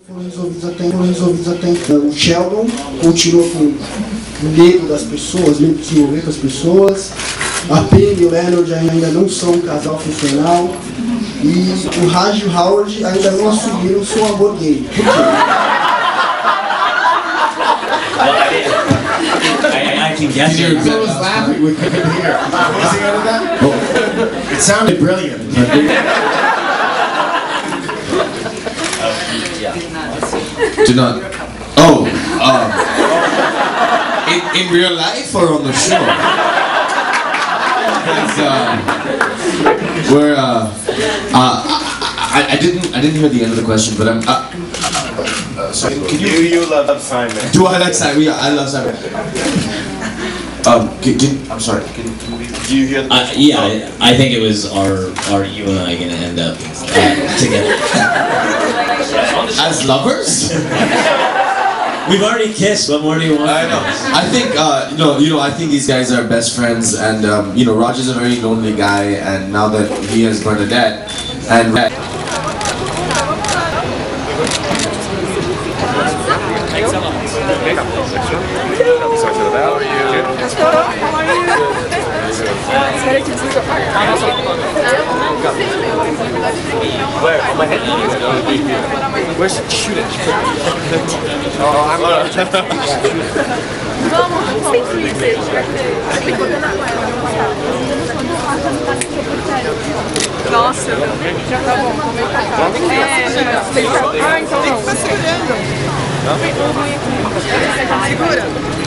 foram resolvidos até então. O Sheldon continua com medo das pessoas, medo de se envolver com as pessoas. A Penny e o Leonard ainda não são um casal funcional. E o Raj e o Howard ainda não assumiram seu amor gay. Por quê? I can guess it. I was laughing, we couldn't hear. Was he under that? Oh. It sounded brilliant. Do not. Oh, in real life or on the show? We're I didn't hear the end of the question, but I'm. So can you love Simon? Do I like Simon? Yeah, I love Simon. I'm sorry. Do you hear the question? Yeah, I think it was are you and I gonna end up together as lovers? We've already kissed. What more do you want? I know. I think I think these guys are best friends, and Roger's a very lonely guy, and now that he has Bernadette, and. Where? On my head? Where's the shoot it? Oh, I'm Nossa, já tá bom, vou ver pra cá. Então não. Tem que ficar segurando. Segura.